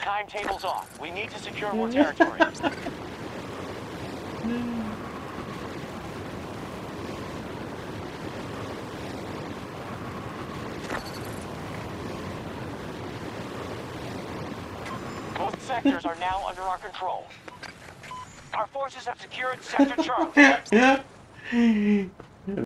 timetable's off. We need to secure more territory. Both sectors are now under our control. Our forces have secured Sector Charlie.